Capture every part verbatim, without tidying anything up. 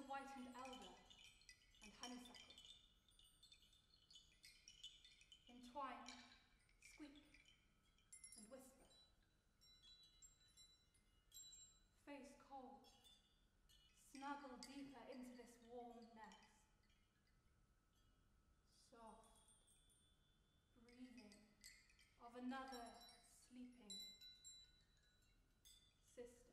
whitened elder and honeysuckle. Entwine, squeak, and whisper. Face cold, snuggle deeper into this warm nest. Soft breathing of another sleeping sister.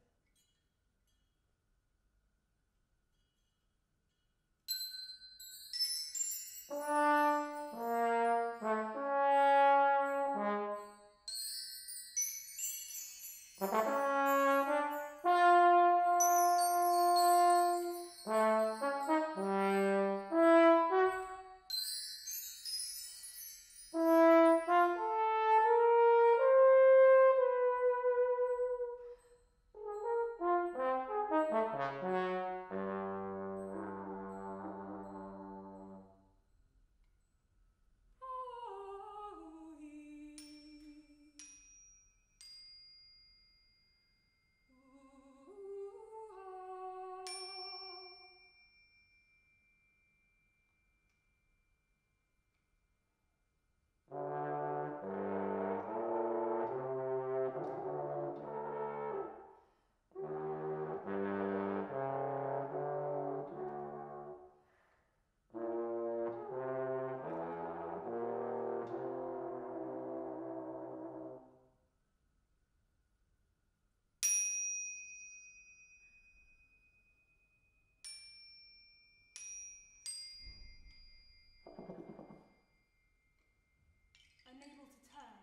Unable to turn,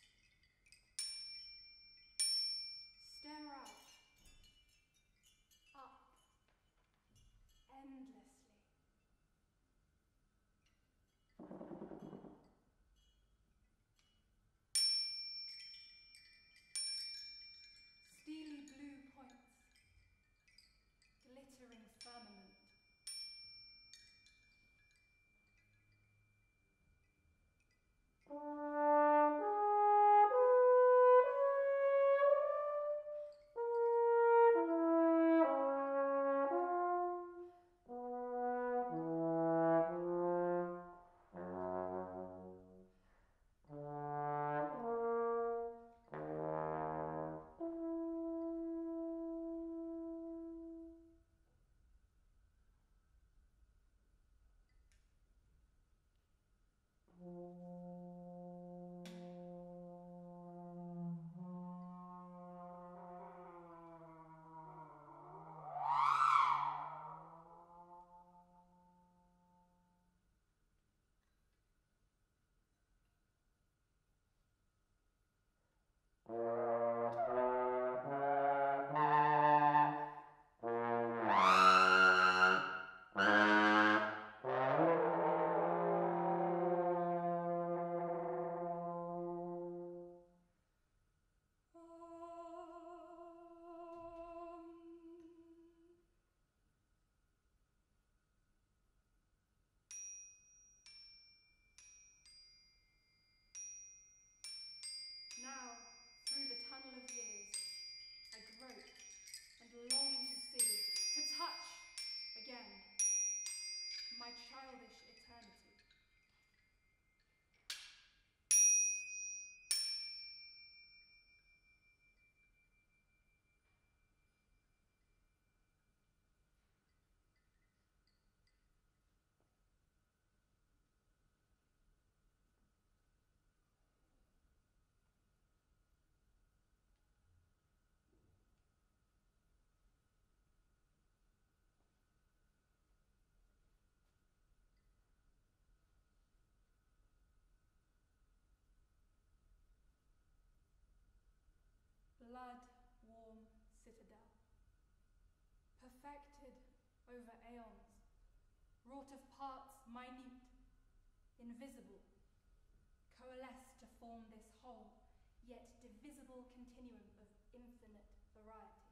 stare out, up, endlessly. Steely blue points, glittering firmament. Now, through the tunnel of years, I grope and long to see, to touch again my childish eternity. Blood-warm citadel, perfected over aeons, wrought of parts minute, invisible, coalesced to form this whole, yet divisible continuum of infinite variety.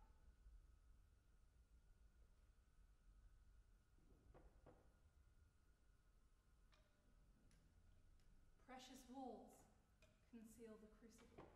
Precious walls conceal the crucible.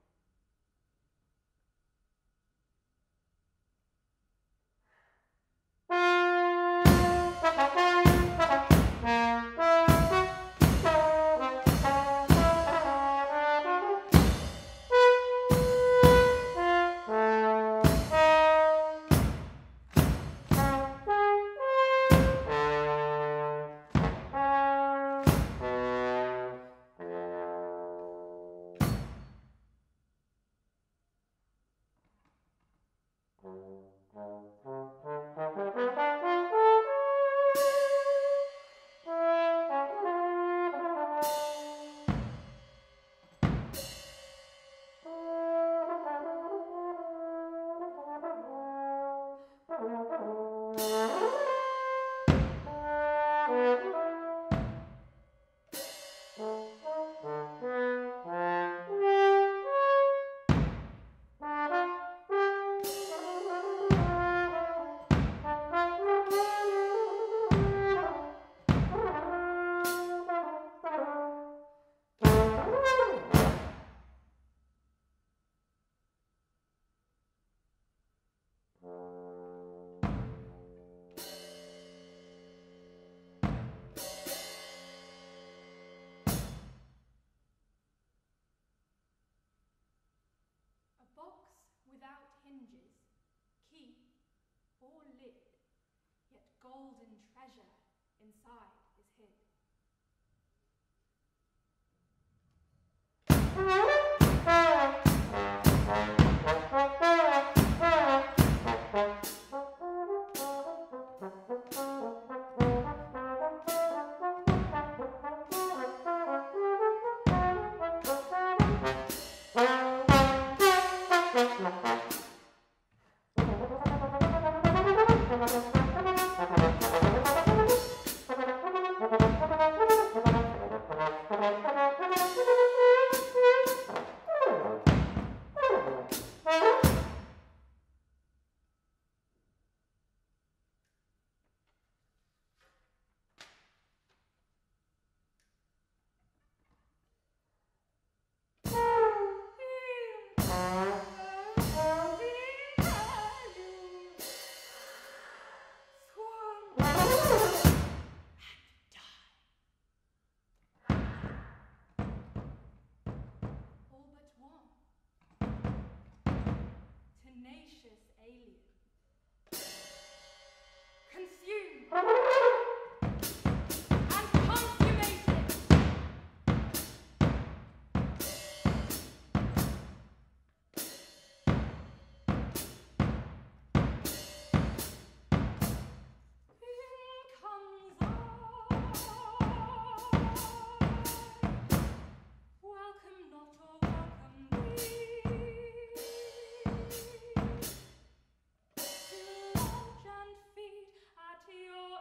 golden treasure inside is hid. Tenacious alien. Consumed and consummated. In comes I. Welcome not or welcome thee. And feed at your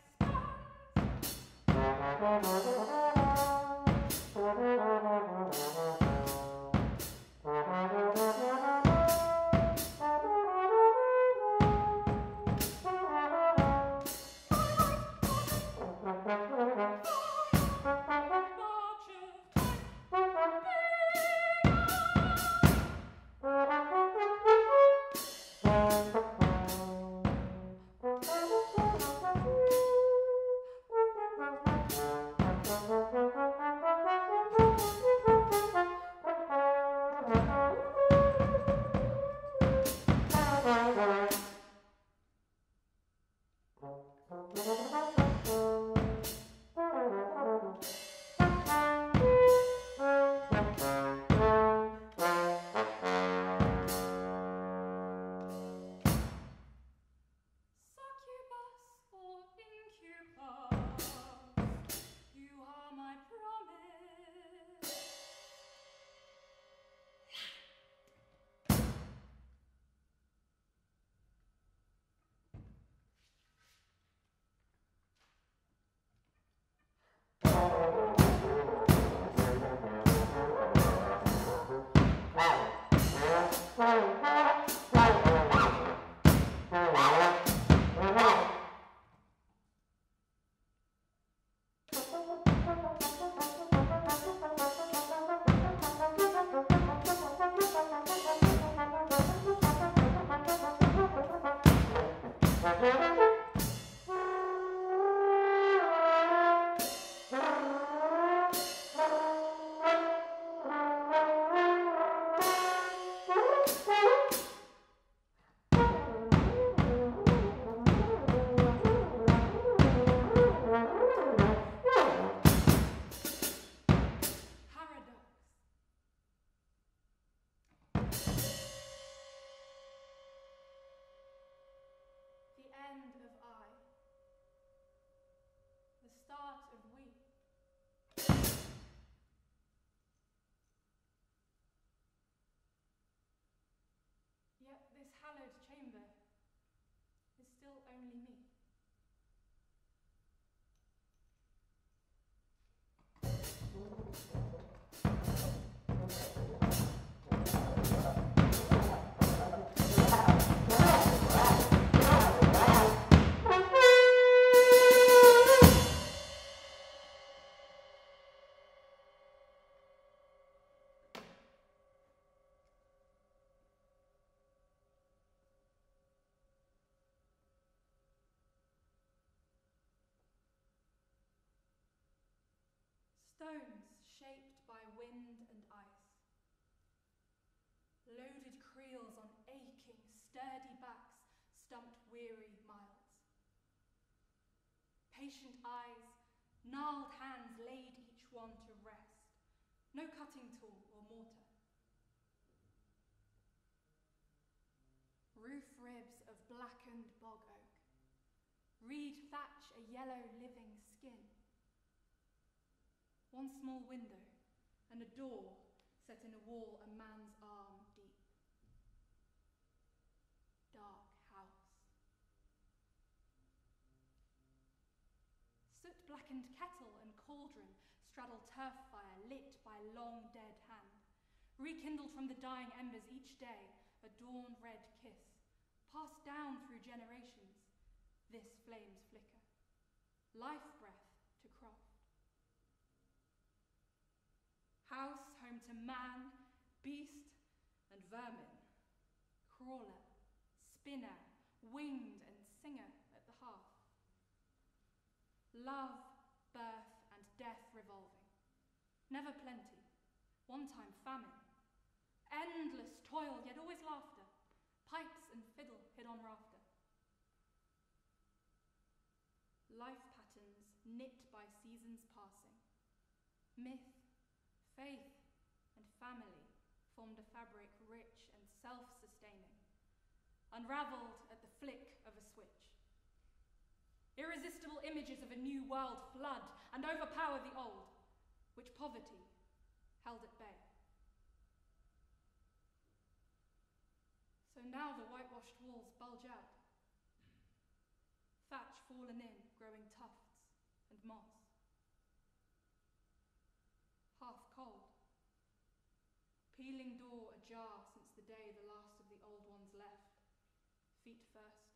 only me. Stones shaped by wind and ice, loaded creels on aching, sturdy backs stumped weary miles. patient eyes, gnarled hands laid each one to rest, no cutting tool or mortar. Roof ribs of blackened bog oak, reed thatch a yellow living skin. One small window and a door set in a wall a man's arm deep. Dark house. Soot-blackened kettle and cauldron straddle turf fire lit by long dead hand, rekindled from the dying embers each day, a dawn red kiss, passed down through generations. This flame's flicker, life breath to croft. House home to man, beast, and vermin, crawler, spinner, winged and singer at the hearth. Love, birth, and death revolving, never plenty, one time famine, endless toil, yet always laughter, pipes and fiddle hid on rafter. Life patterns knit by seasons passing, myth, faith, and family formed a fabric rich and self-sustaining, unraveled at the flick of a switch. Irresistible images of a new world flood and overpower the old, which poverty held at bay. So now the whitewashed walls bulge out, thatch fallen in, growing tufts and moss. Half cold, peeling door ajar since the day the last of the old ones left, feet first.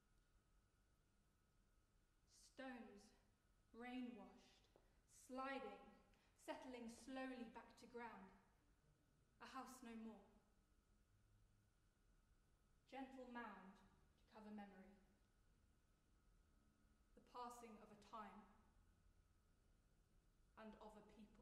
Stones, rain-washed, sliding, settling slowly back to ground. A house no more. Gentle mound to cover memory. The passing of a time and of a people.